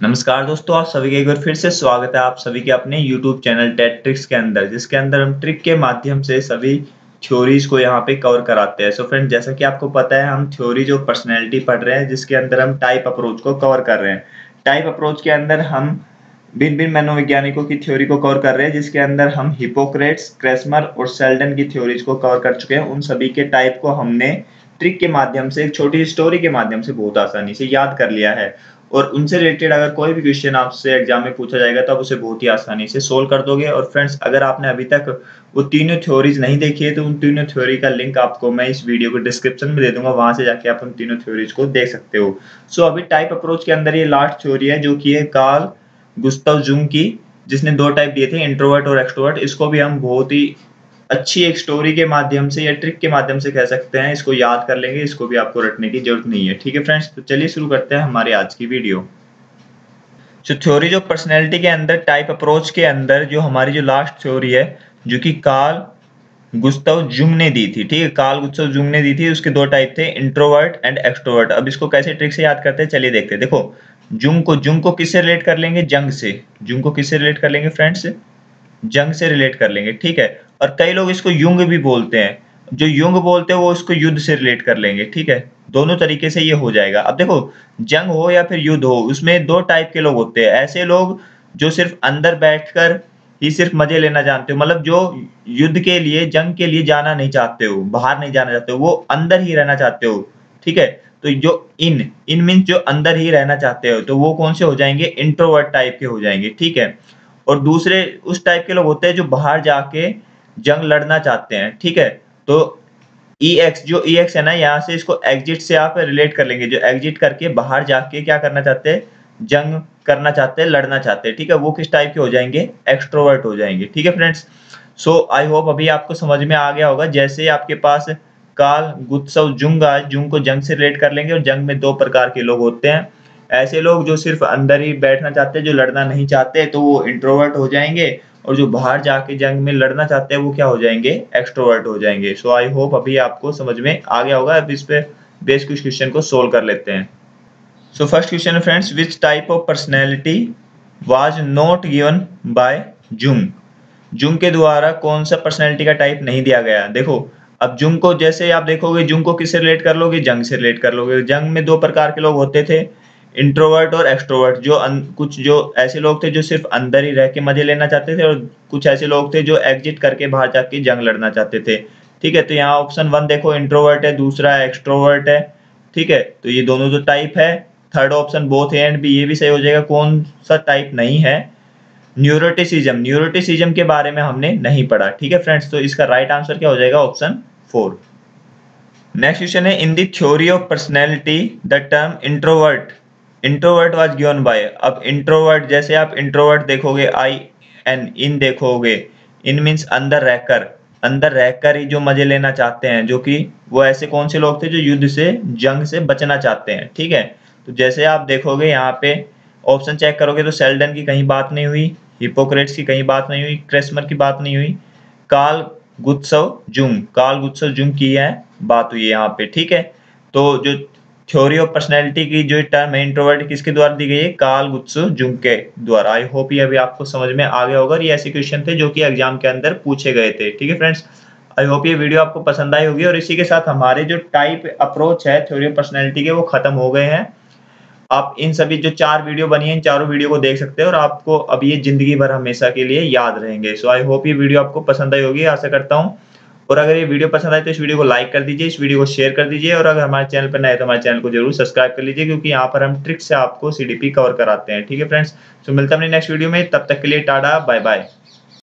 नमस्कार दोस्तों, आप सभी का एक बार फिर से स्वागत है आप सभी के अपने YouTube चैनल टेक ट्रिक्स के अंदर, जिसके अंदर हम ट्रिक के माध्यम से सभी थ्योरीज को यहाँ पे कवर कराते हैं। सो फ्रेंड, जैसा कि आपको पता है, हम थ्योरी जो पर्सनैलिटी पढ़ रहे हैं, जिसके अंदर हम टाइप अप्रोच को कवर कर रहे हैं। टाइप अप्रोच के अंदर हम भिन्न-भिन्न मनोवैज्ञानिकों की थ्योरी को कवर कर रहे हैं, जिसके अंदर हम हिपोक्रेट्स, क्रेसमर और सेल्डन की थ्योरीज को कवर कर चुके हैं। उन सभी के टाइप को हमने ट्रिक के माध्यम से, एक छोटी स्टोरी के माध्यम से बहुत आसानी से याद कर लिया है। और उनसे रिलेटेड अगर कोई भी क्वेश्चन आपसे एग्जाम में पूछा जाएगा तो आप उसे बहुत ही आसानी से सोल्व कर दोगे। और फ्रेंड्स, अगर आपने अभी तक वो तीनों थ्योरीज नहीं देखी है तो उन तीनों थ्योरी का लिंक आपको मैं इस वीडियो को डिस्क्रिप्शन में दे दूंगा, वहां से जाके आप उन तीनों थ्योरीज को देख सकते हो। सो अभी टाइप अप्रोच के अंदर ये लास्ट थ्योरी है, जो कि है कार्ल गुस्ताव जुंग की, जिसने दो टाइप दिए थे, इंट्रोवर्ट और एक्सट्रोवर्ट। इसको भी हम बहुत ही अच्छी एक स्टोरी के माध्यम से या ट्रिक के माध्यम से कह सकते हैं, इसको याद कर लेंगे, इसको भी आपको रटने की जरूरत नहीं है। ठीक है फ्रेंड्स, तो चलिए शुरू करते हैं हमारी आज की वीडियो। जो थ्योरी जो पर्सनैलिटी के अंदर टाइप अप्रोच के अंदर जो हमारी जो लास्ट थ्योरी है, जो कि कार्ल गुस्ताव जुंग ने दी थी। ठीक है, कार्ल गुस्ताव जुंग ने दी थी। उसके दो टाइप थे, इंट्रोवर्ट एंड एक्सट्रोवर्ट। अब इसको कैसे ट्रिक से याद करते हैं, चलिए देखते हैं। देखो, जुंग को किससे रिलेट कर लेंगे? जंग से। जुंग को किससे रिलेट कर लेंगे फ्रेंड्स? जंग से रिलेट कर लेंगे। ठीक है, और कई लोग इसको युंग भी बोलते हैं। जो युंग बोलते हैं वो इसको युद्ध से रिलेट कर लेंगे। ठीक है, दोनों तरीके से ये हो जाएगा। अब देखो, जंग हो या फिर युद्ध हो, उसमें दो टाइप के लोग होते हैं। ऐसे लोग जो सिर्फ अंदर बैठकर ही सिर्फ मजे लेना जानते हो, मतलब जो युद्ध के लिए, जंग के लिए जाना नहीं चाहते हो, बाहर नहीं जाना चाहते हो, वो अंदर ही रहना चाहते हो। ठीक है, तो जो इन मीन्स जो अंदर ही रहना चाहते हो, तो वो कौन से हो जाएंगे? इंट्रोवर्ट टाइप के हो जाएंगे। ठीक है, और दूसरे उस टाइप के लोग होते हैं जो बाहर जाके जंग लड़ना चाहते हैं। ठीक है, तो जो EX है ना, यहाँ से इसको एग्जिट से आप रिलेट कर लेंगे। जो एग्जिट करके बाहर जाके क्या करना चाहते हैं? जंग करना चाहते हैं, लड़ना चाहते हैं। ठीक है, वो किस टाइप के हो जाएंगे? एक्सट्रोवर्ट हो जाएंगे। ठीक है फ्रेंड्स, सो आई होप अभी आपको समझ में आ गया होगा। जैसे आपके पास कार्ल गुस्ताव जुंग आए, जुंग को जंग से रिलेट कर लेंगे, और जंग में दो प्रकार के लोग होते हैं। ऐसे लोग जो सिर्फ अंदर ही बैठना चाहते हैं, जो लड़ना नहीं चाहते, तो वो इंट्रोवर्ट हो जाएंगे। और जो बाहर जाके जंग में लड़ना चाहते हैं, वो क्या हो जाएंगे? एक्सट्रोवर्ट हो जाएंगे। सो आई होप अभी आपको समझ में आ गया होगा। अब इस पे बेस कुछ क्वेश्चन को सोल्व कर लेते हैं। सो फर्स्ट क्वेश्चन है friends, which type of personality was not given by Jung? Jung के द्वारा कौन सा पर्सनैलिटी का टाइप नहीं दिया गया? देखो, अब जुंग को जैसे आप देखोगे, जुंग को किससे रिलेट कर लोगे? जंग से रिलेट कर लोगे। जंग में दो प्रकार के लोग होते थे, इंट्रोवर्ट और एक्सट्रोवर्ट। जो कुछ जो ऐसे लोग थे जो सिर्फ अंदर ही रह के मजे लेना चाहते थे, और कुछ ऐसे लोग थे जो एग्जिट करके बाहर जाके जंग लड़ना चाहते थे। ठीक है, तो यहाँ ऑप्शन 1 देखो, इंट्रोवर्ट है, दूसरा एक्सट्रोवर्ट है। ठीक है, तो ये दोनों तो टाइप है। Third option both A and B, ये भी सही हो जाएगा। कौन सा टाइप नहीं है? न्यूरोटिसिज्म के बारे में हमने नहीं पढ़ा। ठीक है फ्रेंड्स, तो इसका राइट आंसर क्या हो जाएगा? ऑप्शन 4। नेक्स्ट क्वेश्चन है, in the theory of personality the term introvert was given by. अब इंट्रोवर्ट, जैसे आप इंट्रोवर्ट देखोगे, इन देखोगे, इन मीन्स अंदर रहकर ही जो मजे लेना चाहते हैं, जो कि वो ऐसे कौन से लोग थे जो युद्ध से, जंग से बचना चाहते हैं। ठीक है, तो जैसे आप देखोगे यहाँ पे ऑप्शन चेक करोगे तो सेल्डन की कहीं बात नहीं हुई, हिपोक्रेट्स की कहीं बात नहीं हुई, क्रेसमर की बात नहीं हुई, कार्ल गुस्ताव जुंग की है बात हुई है यहाँ पे। ठीक है, तो जो थ्योरी ऑफ पर्सनैलिटी की जो टर्म है इंट्रोवर्ट, किसके द्वारा दी गई है? कार्ल गुस्ताव जुंग के द्वारा। आई होप ये अभी आपको समझ में आ गया होगा। ये ऐसे क्वेश्चन थे जो कि एग्जाम के अंदर पूछे गए थे। ठीक है फ्रेंड्स, आई होप ये वीडियो आपको पसंद आई होगी। और इसी के साथ हमारे जो टाइप अप्रोच है थ्योरी ऑफ पर्सनैलिटी के, वो खत्म हो गए हैं। आप इन सभी जो 4 वीडियो बनी है, इन चारों वीडियो को देख सकते हैं, और आपको अब ये जिंदगी भर हमेशा के लिए याद रहेंगे। सो आई होप ये वीडियो आपको पसंद आई होगी, आशा करता हूँ। और अगर ये वीडियो पसंद आए तो इस वीडियो को लाइक कर दीजिए, इस वीडियो को शेयर कर दीजिए, और अगर हमारे चैनल पर नए तो हमारे चैनल को जरूर सब्सक्राइब कर लीजिए, क्योंकि यहाँ पर हम ट्रिक से आपको CDP कवर कराते हैं। ठीक है फ्रेंड्स, तो मिलता है अपने नेक्स्ट वीडियो में, तब तक के लिए टाटा बाय बाय।